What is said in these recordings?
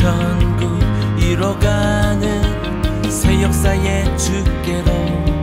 천국 이뤄가는 새 역사의 주께로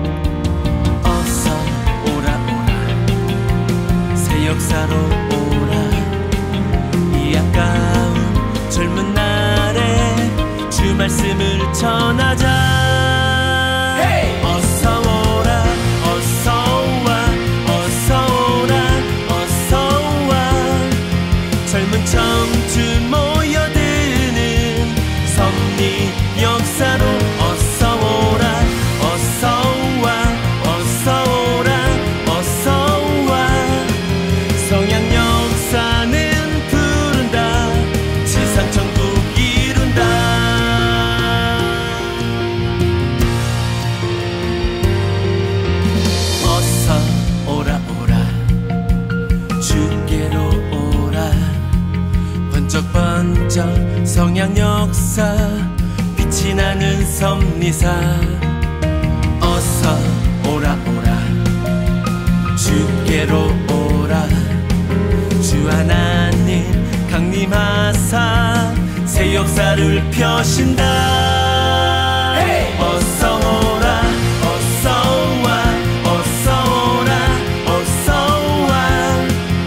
어서 오라 오라 새 역사로 오라 이 아까운 젊은 날에 주 말씀을 전하자 hey! 어서 오라 어서 와 어서 오라 어서 와 젊은 청춘 모여드는 섭리 역사로 어서 오라 어서 와 어서 오라 어서 와 성양 역사는 부른다 지상 천국 이룬다 어서 오라 오라 주께로 오라 번쩍번쩍 성양 역사 빛이 나는 섭리사 어서 오라 오라 주께로 오라 주 하나님 강림하사 새 역사를 펴신다 hey! 어서 오라 어서 와 어서 오라 어서 와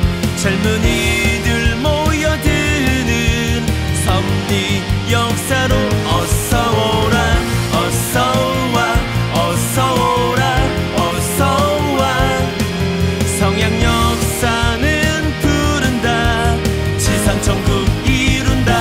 젊은이들 모여드는 섭리 역사로 어서 오라 어서 와 어서 오라 어서 와 성양 역사는 부른다 지상 천국 이룬다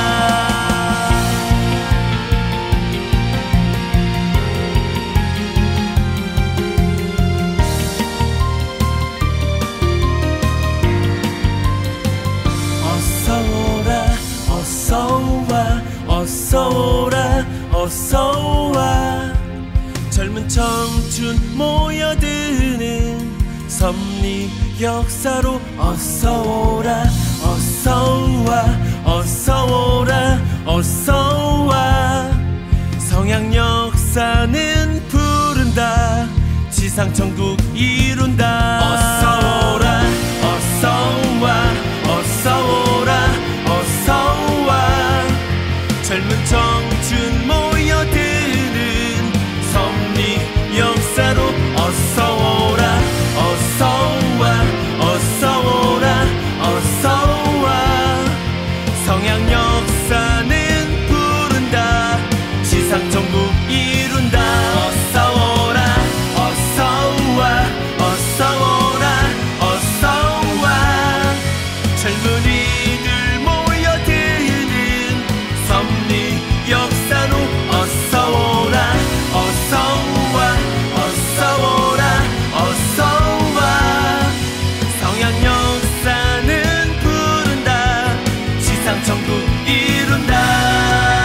어서 오라 어서 와 어서 오라 어서 와 젊은 청춘 모여드는 섭리 역사로 어서 오라 어서 와 어서 오라 어서 와 성양 역사는 부른다 지상 천국 이룬다 어서 오라 어서 와 어서 오라 어서 와 젊은 청춘 모여드는 섭리 역사로 어서 오라 어서 와 어서 오라 어서 와 성양 역사는 부른다 지상 천국 이룬다 어서 오라 어서 와 어서 오라 어서 와 젊은이들 모여드는 섭리 역사로 어서 오라 어서 와 어서 오라 어서 와 성양 역사는 부른다 지상 천국 이룬다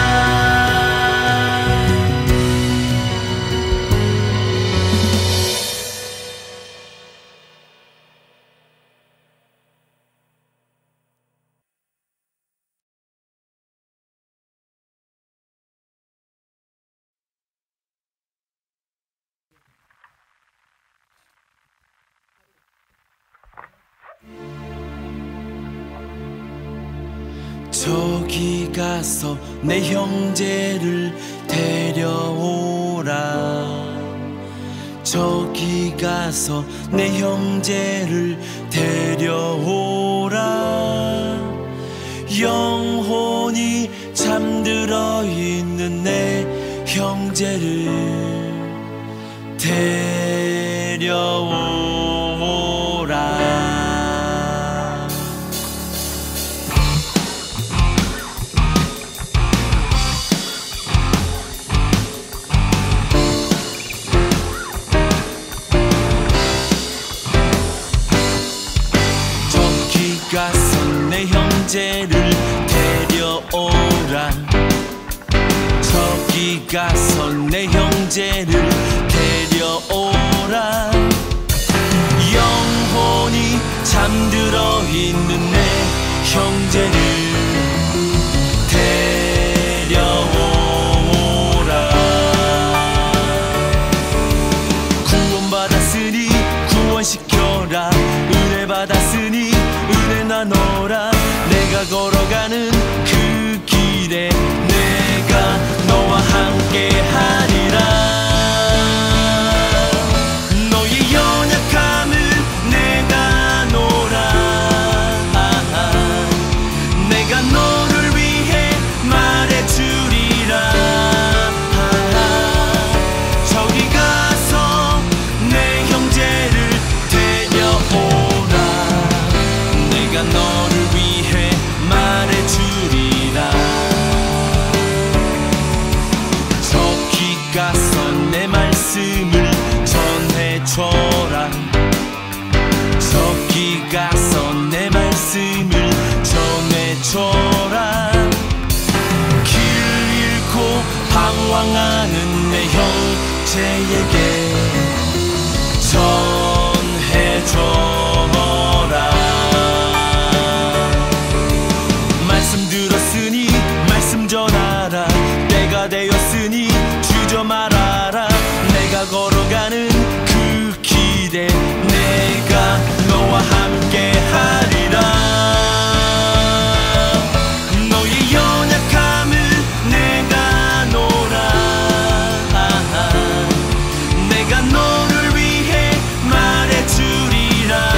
저기 가서 내 형제를 데려오라 저기 가서 내 형제를 데려오라 영혼이 잠들어 있는 내 형제를 데려오라 가서 내 형제를 데려오라 저기 가서 내 형제를 데려오라 영혼이 잠들어 있는 내 형제를 데려오라 구원받았으니 구원시켜라 은혜 받았으니 은혜 나눠라 내가 걸어가는 그 길에 형제에게 전해줘라. 말씀 들었으니 말씀 전하라. 때가 되었으니 주저 말하라. 내가 걸어가는 그 길에 내가 너와 함께 하리라. 너의 연약함을 내가 노라. 내가 너를 위해 말해주리라.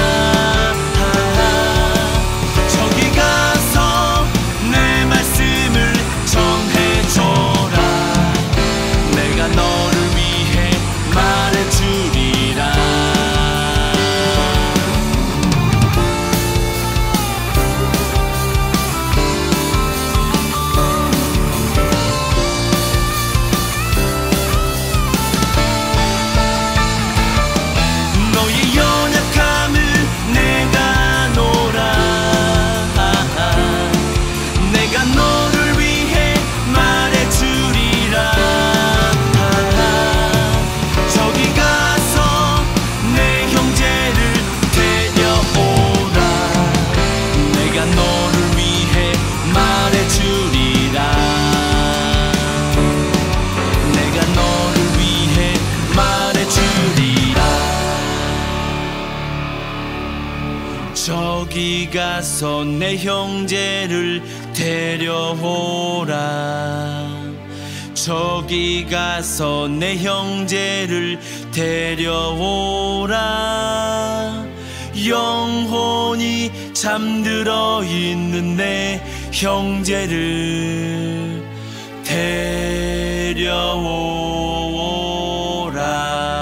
저기 가서 내 말씀을 전해줘라. 내가 너를 위해 말해주리라. 너의 연약함을 내가 노라. 내가 너를 위해 말해주리라. 저기 가서 내 형제를 데려오라. 내가 너를 위해 말해주리라. 내가 너를 위해 말해주리라. 저기 가서 내 형제를 데려오라. 저기 가서 내 형제를 데려오라. 영혼이 잠들어 있는 내 형제를 데려오라.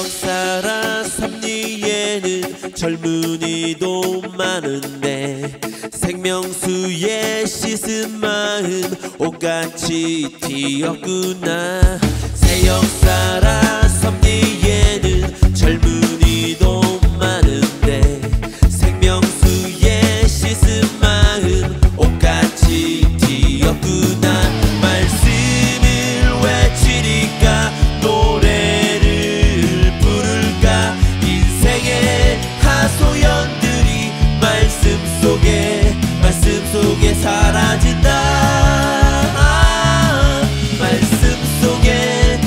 역사라 섭리에는 젊은이도 많은데 생명수에 씻은 마음 옷같이 튀었구나. 새 역사라 섭리에는 젊은이도 많은데 생명수에 씻은 마음 옷같이 튀었구나. 말씀을 외치리까 노래를 부를까. 인생의 하소연들이 말씀 속에 사라진다. 말씀 속에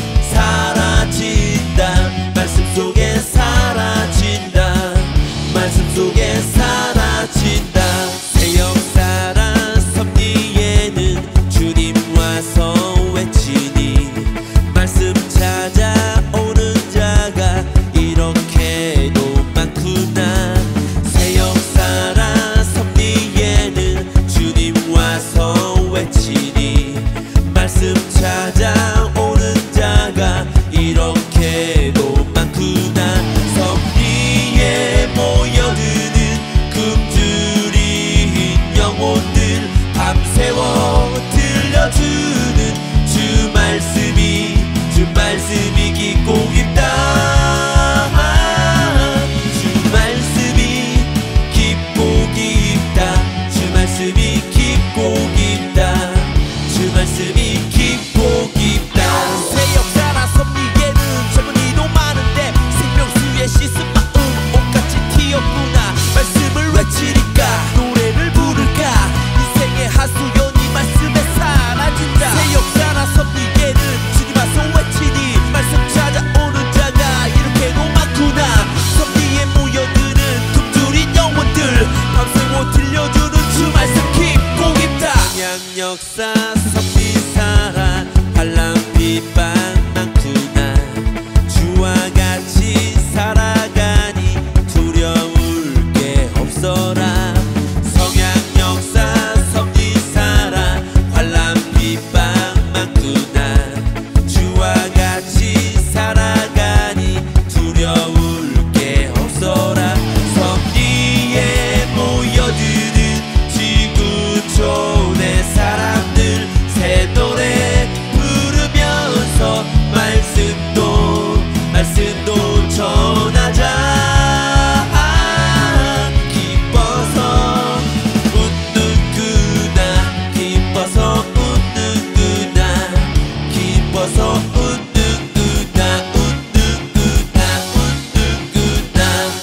사라진다. 말씀 속에 사라진다. 말씀 속에 사라진다. 새 역사라 섭리에는 주님 와서 외치니 말씀 찾아오는 자가 이렇게도 많구나. 새 역사라 섭리에는 주님 와서 외치니 말씀 찾아오는 자가 이렇게도 많구나. 섭리에 모여드는 굶주린 영혼들 밤새워 들려주는 주 말씀이 깊고 깊다. 주 말씀이 깊고 깊다. 주 말씀이 깊고 깊다. 주 말씀이 깊고 깊다. 새 역사라 섭리에는 젊은이도 많은데 생명수에 씻은 마음 옷같이 튀었구나. 말씀을 외치니까 노래를 부를까. 인생의 하소연이 말씀에 사라진다. 새 역사라 섭리에는 주님 와서 외치니 말씀 찾아오는 자가 이렇게도 많구나. 섭리에 모여드는 굶주린 영혼들 밤새워 들려주는 주 말씀 깊고 깊다. 그냥 역사 섭리 살아 환난 핍박 많구나. 주와 같이 살아가니 두려울 게 없어라. 성양 역사 섭리 살아 환난 핍박 많구나. 주와 같이 살아가니 두려울 게 없어라. 섭리에 모여드는 지구촌의 사람들 새 노래 부르면서 말씀도 전하자. 기뻐서 웃는구나. 기뻐서 웃는구나. 기뻐서 웃는구나. 웃는구나.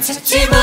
찾지마